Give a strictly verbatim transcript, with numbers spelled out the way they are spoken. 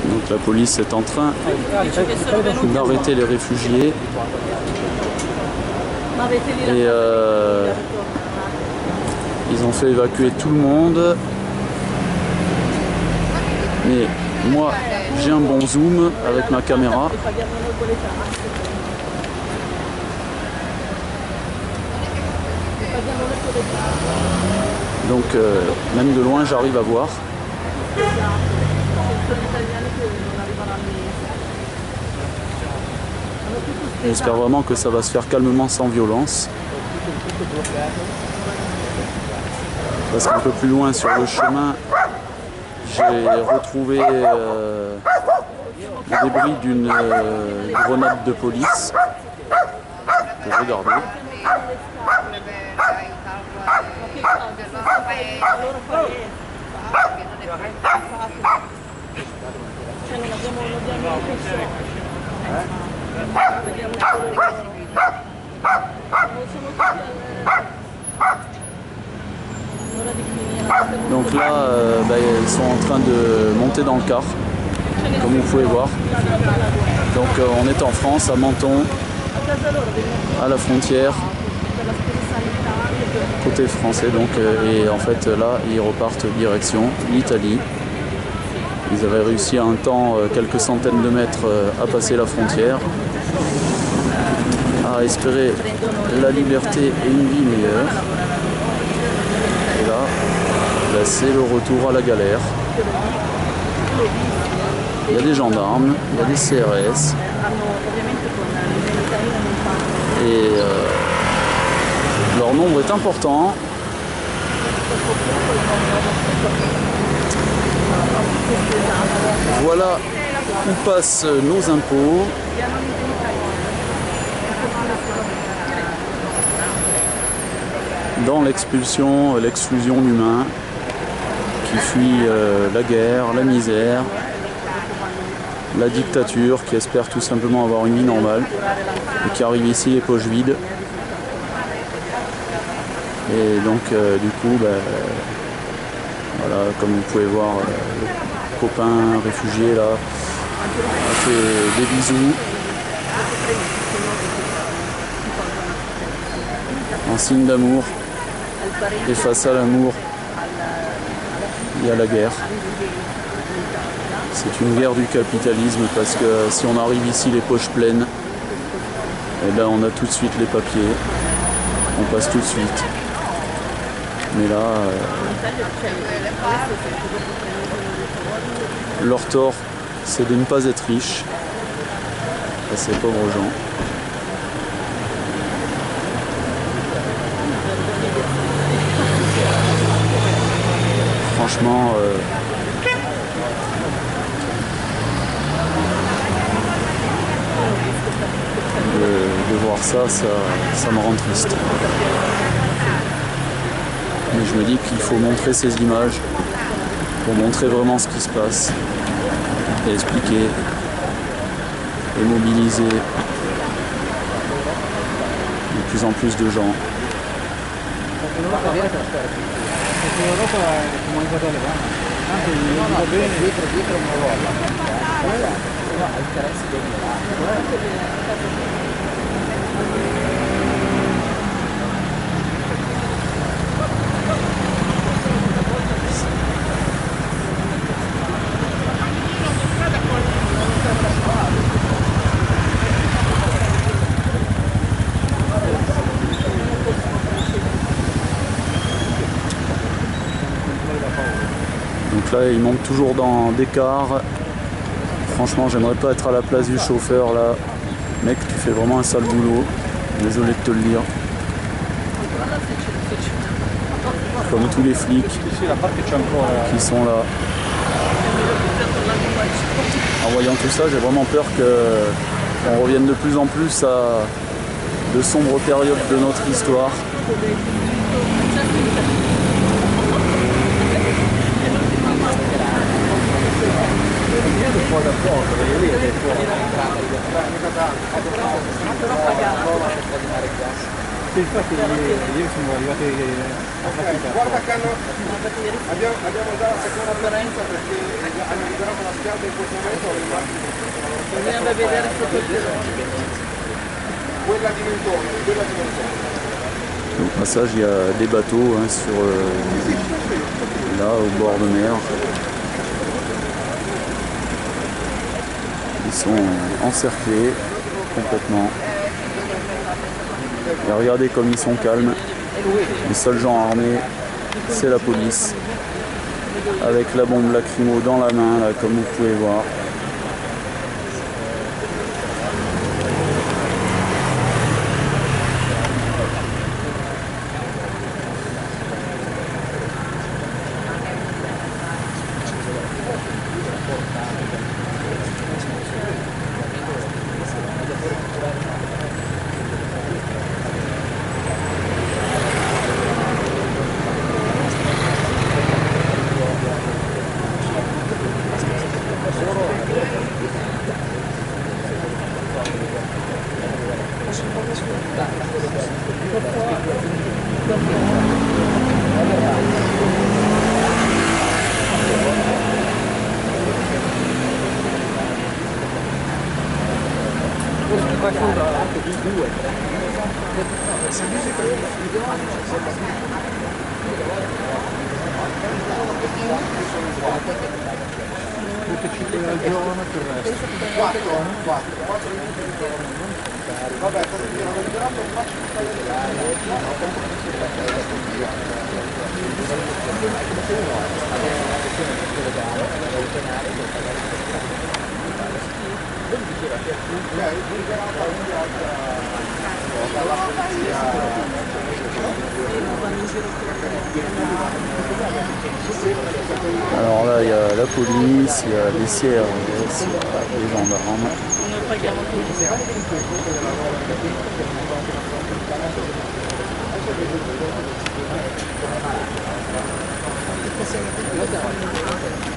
Donc la police est en train d'arrêter les réfugiés. Et euh, ils ont fait évacuer tout le monde. Mais moi, j'ai un bon zoom avec ma caméra. Donc euh, même de loin, j'arrive à voir. J'espère vraiment que ça va se faire calmement, sans violence. Parce qu'un peu plus loin sur le chemin, j'ai retrouvé euh, le débris d'une euh, grenade de police que j'ai gardée. Donc là, euh, bah, ils sont en train de monter dans le car, comme vous pouvez voir. Donc euh, on est en France, à Menton, à la frontière, côté français. Donc, euh, et en fait là, ils repartent direction l'Italie. Ils avaient réussi à un temps, euh, quelques centaines de mètres, euh, à passer la frontière, à espérer la liberté et une vie meilleure. Et là, là c'est le retour à la galère. Il y a des gendarmes, il y a des C R S. Et euh, leur nombre est important. Voilà où passent nos impôts. Dans l'expulsion, l'exclusion d'humains qui fuient euh, la guerre, la misère, la dictature, qui espèrent tout simplement avoir une vie normale et qui arrivent ici les poches vides. Et donc euh, du coup, bah, voilà, comme vous pouvez voir, euh, le copain réfugié là a fait des bisous en signe d'amour. Et face à l'amour, il y a la guerre. C'est une guerre du capitalisme, parce que si on arrive ici les poches pleines, eh ben on a tout de suite les papiers, on passe tout de suite. Mais là, euh, leur tort, c'est de ne pas être riche, à ces pauvres gens. Franchement, euh, de, de voir ça, ça, ça me rend triste. Mais je me dis qu'il faut montrer ces images pour montrer vraiment ce qui se passe et expliquer et mobiliser de plus en plus de gens. Donc là, il monte toujours dans des cars. Franchement, j'aimerais pas être à la place du chauffeur là. Mec, tu fais vraiment un sale boulot. Désolé de te le dire. Comme tous les flics qui sont là. En voyant tout ça, j'ai vraiment peur qu'on revienne de plus en plus à de sombres périodes de notre histoire. Sì, infatti ieri siamo arrivati a fatica. Guarda che hanno, abbiamo, abbiamo già la seconda apparenza perché hanno liberato la Bisogna vedere Au passage, il y a des bateaux hein, sur euh, là au bord de mer. Ils sont encerclés complètement. Et regardez comme ils sont calmes. Les seuls gens armés, c'est la police. Avec la bombe lacrymo dans la main, là, comme vous pouvez voir. Alors là, il y a la police, il y a les C R S, il y a les gendarmes. Grazie.